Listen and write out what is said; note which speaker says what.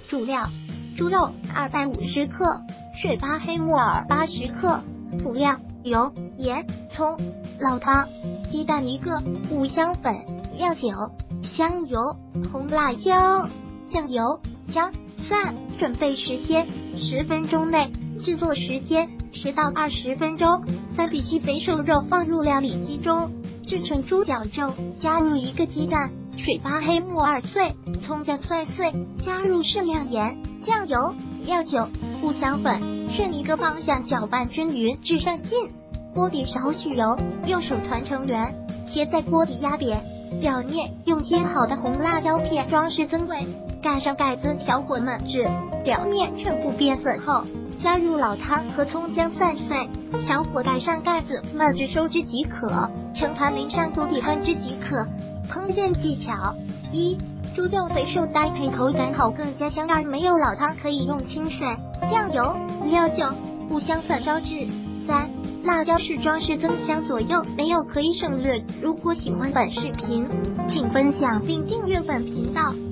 Speaker 1: 主料：猪肉250克，水八黑木耳80克。辅料：油、盐、葱。老汤：鸡蛋1个，五香粉、料酒、香油、红辣椒、酱油、姜、蒜。准备时间10分钟内，制作时间10到20分钟。3比7肥瘦肉放入料理机中，制成猪脚粥，加入1个鸡蛋、水八黑木耳碎、葱姜蒜碎，加入适量盐、酱油、料酒、五香粉，顺一个方向搅拌均匀至上劲。锅底少许油，用手团成圆，贴在锅底压扁，表面用切好的红辣椒片装饰增味，盖上盖子，小火焖至表面全部变色后，加入老汤和葱姜蒜碎，小火盖上盖子，焖至收汁即可。盛盘淋上锅底焖汁即可。烹饪技巧：1. 猪肉肥瘦搭配口感好更加香。2. 没有老汤可以用清水、酱油、料酒、五香粉烧制。3. 辣椒是装饰增香左右，没有可以省略。如果喜欢本视频，请分享并订阅本频道。